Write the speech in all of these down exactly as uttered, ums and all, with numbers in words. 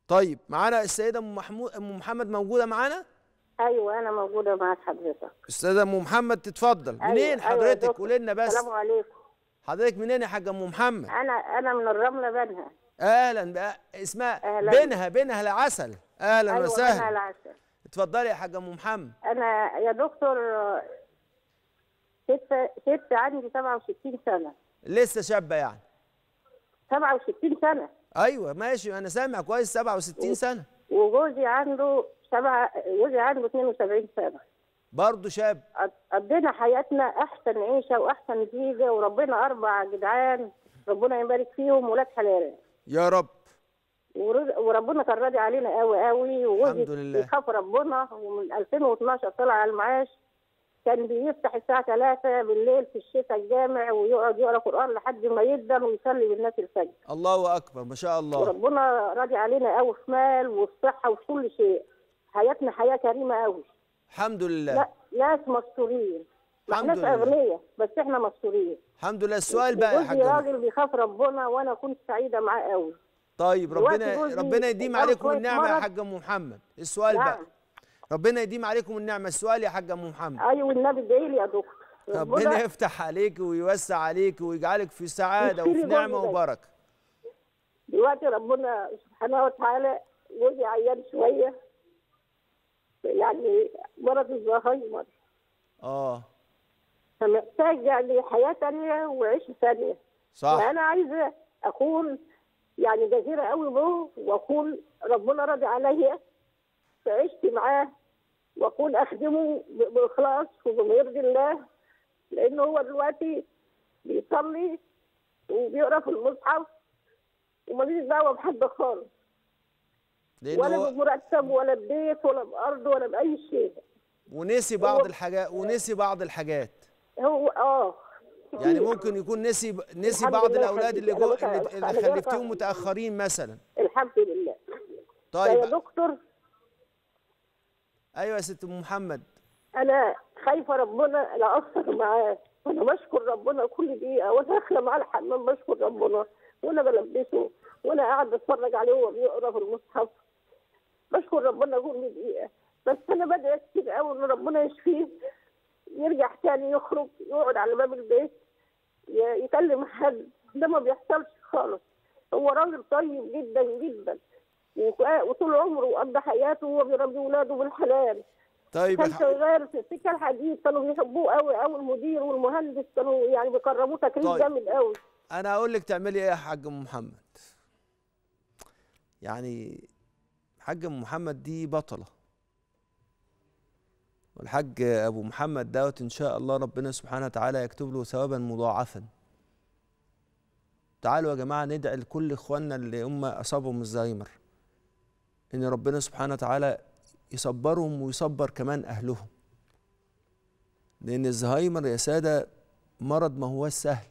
طيب معانا السيده ام محمود، ام محمد موجوده معانا؟ ايوه انا موجوده مع حضرتك. استاذه ام محمد تتفضل. أيوة منين حضرتك؟ أيوة قولي لنا بس. السلام عليكم. حضرتك منين يا حاجه ام محمد؟ انا انا من الرمله بنها. اهلا بقى. اسمها أهلاً. بنها بنها العسل. اهلا أيوة وسهلا. بنها العسل. اتفضلي يا حاجه ام محمد. انا يا دكتور ست ست عندي سبعة وستين سنه. لسه شابه يعني؟ سبعة وستين سنه. ايوه ماشي، انا سامع كويس. سبعة وستين سنه. وجوزي عنده سبعة جوزي عنده اثنين وسبعين سنه. برضه شاب. قضينا حياتنا احسن عيشه واحسن نتيجه، وربنا اربع جدعان ربنا يبارك فيهم ولاد حلال يا رب. وربنا كان راضي علينا قوي قوي. الحمد لله. بيخاف ربنا، ومن ألفين واثناشر طلع على المعاش. كان بيفتح الساعه ثلاثة بالليل في الشتاء الجامع، ويقعد يقرا قران لحد ما يقدر ويصلي بالناس الفجر. الله اكبر ما شاء الله. وربنا راضي علينا قوي في مال وفي صحه وفي كل شيء. حياتنا حياه كريمه قوي. الحمد لله. لا ناس مستورين، ما احناش اغنياء بس احنا مستورين. الحمد لله. السؤال بقى يا حاج راجل بيخاف ربنا، وانا كنت سعيده معاه قوي. طيب ربنا ربنا يديم عليكم النعمه يا حاج ام محمد. السؤال نعم. بقى ربنا يديم عليكم النعمه. السؤال يا حاج ام محمد. ايوه والنبي ادعي لي يا دكتور. ربنا يفتح عليك ويوسع عليك ويجعلك في سعاده وفي نعمه وبركه. دلوقتي ربنا سبحانه وتعالى جوزي عيان شويه، يعني مرض الزهايمر. اه فمحتاج يعني حياه ثانيه وعيشه ثانيه. صح. وانا عايزه اكون يعني جزيره قوي به، واكون ربنا راضي عليا في عيشتي معاه، واكون اخدمه باخلاص وبما يرضي الله، لان هو دلوقتي بيصلي وبيقرا في المصحف وماليش دعوه بحد خالص، ولا بمرتب ولا ببيت ولا بارض ولا باي شيء. ونسي بعض الحاجات ونسي بعض الحاجات. هو اه يعني ممكن يكون نسي نسي بعض الاولاد اللي جو اللي خلفتيهم متاخرين مثلا. الحمد لله. طيب يا دكتور. ايوه يا ست ام محمد. انا خايفه ربنا لا اقصر معاه، وانا بشكر ربنا كل دقيقه، وانا داخله معاه الحمام بشكر ربنا، وانا بلبسه، وانا قاعد بتفرج عليه وهو بيقرا في المصحف بشكر ربنا كل دقيقه. بس انا بدعي كتير قوي ان ربنا يشفيه، يرجع تاني يخرج يقعد على باب البيت يكلم حد. ده ما بيحصلش خالص. هو راجل طيب جدا جدا، وطول عمره وقضى حياته وهو بيربي ولاده بالحلال. طيب كان شغال في السكه الحديد، كانوا بيحبوه قوي قوي، المدير والمهندس كانوا يعني بيكرموه تكريم طيب. جامد قوي. انا اقول لك تعملي ايه يا حاج ام محمد. يعني حاج ام محمد دي بطله، والحاج ابو محمد دوت ان شاء الله ربنا سبحانه وتعالى يكتب له ثوابا مضاعفا. تعالوا يا جماعه ندعي لكل اخواننا اللي هم اصابهم الزهايمر ان ربنا سبحانه وتعالى يصبرهم ويصبر كمان اهلهم، لان الزهايمر يا ساده مرض ما هو سهل،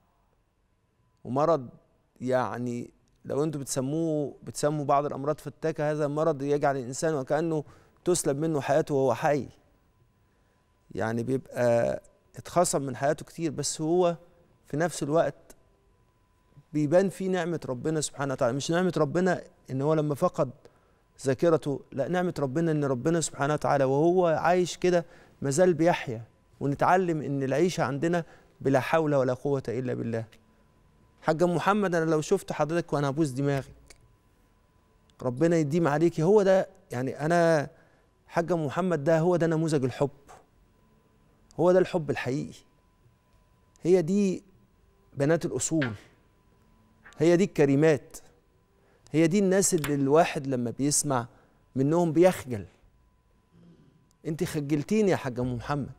ومرض يعني لو انتم بتسموه بتسموا بعض الامراض فتاكه، هذا مرض يجعل الانسان وكانه تسلب منه حياته وهو حي. يعني بيبقى اتخصم من حياته كتير، بس هو في نفس الوقت بيبان فيه نعمة ربنا سبحانه وتعالى. مش نعمة ربنا ان هو لما فقد ذاكرته، لا، نعمة ربنا ان ربنا سبحانه وتعالى وهو عايش كده مازال بيحيا. ونتعلم ان العيشة عندنا بلا حول ولا قوة الا بالله. حاج محمد انا لو شفت حضرتك وانا هبوس دماغك، ربنا يديم عليكي. هو ده يعني انا حاج محمد ده هو ده نموذج الحب، هو ده الحب الحقيقي. هي دي بنات الأصول، هي دي الكريمات، هي دي الناس اللي الواحد لما بيسمع منهم بيخجل. انت خجلتيني يا حاج محمد.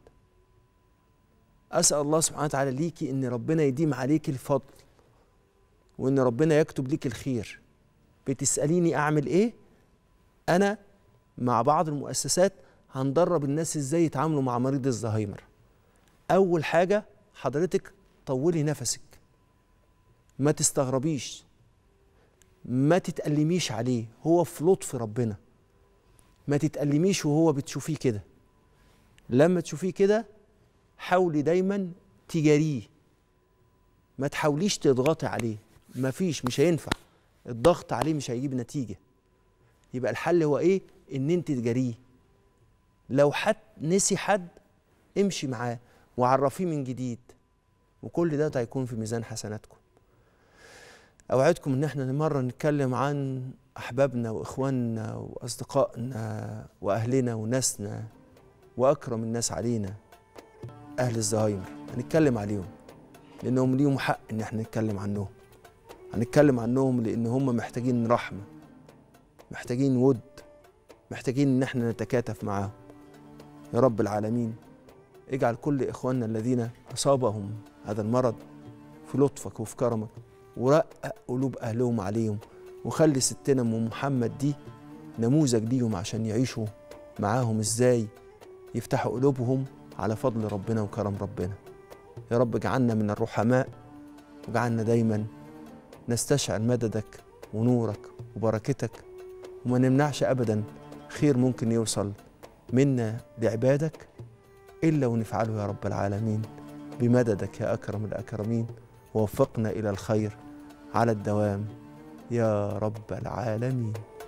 أسأل الله سبحانه وتعالى ليكي ان ربنا يديم عليكي الفضل، وان ربنا يكتب ليكي الخير. بتسأليني اعمل ايه؟ انا مع بعض المؤسسات هندرب الناس ازاي يتعاملوا مع مريض الزهايمر. اول حاجه حضرتك طولي نفسك، ما تستغربيش، ما تتألميش عليه، هو في لطف ربنا. ما تتألميش وهو بتشوفيه كده. لما تشوفيه كده حاولي دايما تجاريه، ما تحاوليش تضغطي عليه. ما فيش، مش هينفع، الضغط عليه مش هيجيب نتيجه. يبقى الحل هو ايه؟ ان انت تجاريه. لو حد نسي حد امشي معاه وعرفيه من جديد، وكل ده هيكون في ميزان حسناتكم. اوعدكم ان احنا مرة نتكلم عن احبابنا واخواننا واصدقائنا واهلنا وناسنا واكرم الناس علينا، اهل الزهايمر. هنتكلم عليهم لانهم ليهم حق ان احنا نتكلم عنهم. هنتكلم عنهم لان هم محتاجين رحمة، محتاجين ود، محتاجين ان احنا نتكاتف معاهم. يا رب العالمين اجعل كل اخواننا الذين اصابهم هذا المرض في لطفك وفي كرمك، ورقق قلوب اهلهم عليهم، وخلي ستنا ام محمد دي نموذج ليهم عشان يعيشوا معاهم ازاي يفتحوا قلوبهم على فضل ربنا وكرم ربنا. يا رب اجعلنا من الرحماء، واجعلنا دايما نستشعر مددك ونورك وبركتك، وما نمنعش ابدا خير ممكن يوصل منا لعبادك الا ونفعله يا رب العالمين بمددك يا اكرم الاكرمين. ووفقنا الى الخير على الدوام يا رب العالمين.